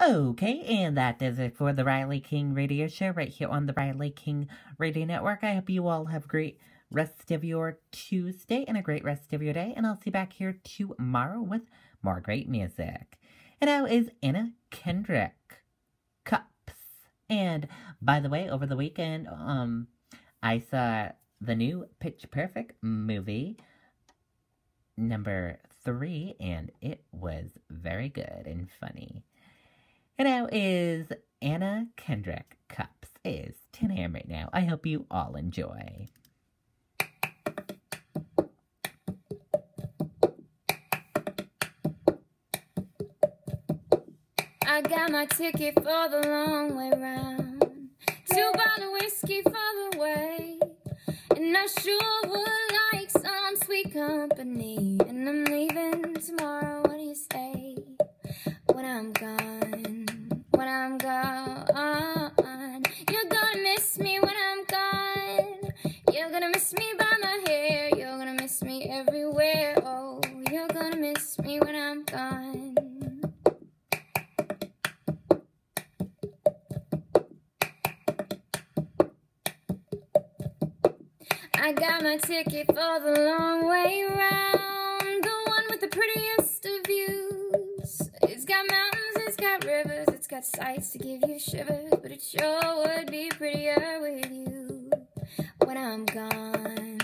Okay, and that does it for the Riley King Radio Show right here on the Riley King Radio Network. I hope you all have a great rest of your Tuesday and a great rest of your day, and I'll see you back here tomorrow with more great music. And now is Anna Kendrick, Cups. And by the way, over the weekend, I saw the new Pitch Perfect movie, number 3, and it was very good and funny. And now is Anna Kendrick, Cups. Is 10 a.m. right now. I hope you all enjoy. I got my ticket for the long way round, 2 bottles of whiskey for the way, and I sure would like some sweet company, and I'm leaving tomorrow. What do you say? When I'm gone, when I'm gone, you're gonna miss me when I'm gone. You're gonna miss me by my hair, you're gonna miss me everywhere. Oh, you're gonna miss me when I'm gone. I got my ticket for the long way round, the one with the prettiest of views. It's got mountains, it's got rivers, it's got sights to give you shivers, but it sure would be prettier with you when I'm gone.